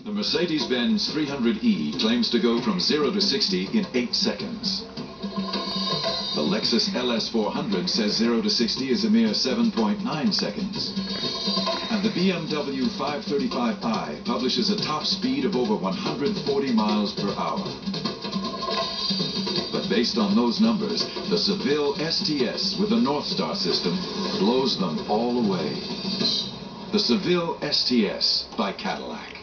The Mercedes-Benz 300e claims to go from 0 to 60 in 8 seconds. The Lexus LS400 says 0 to 60 is a mere 7.9 seconds. And the BMW 535i publishes a top speed of over 140 miles per hour. But based on those numbers, the Seville STS with the North Star system blows them all away. The Seville STS by Cadillac.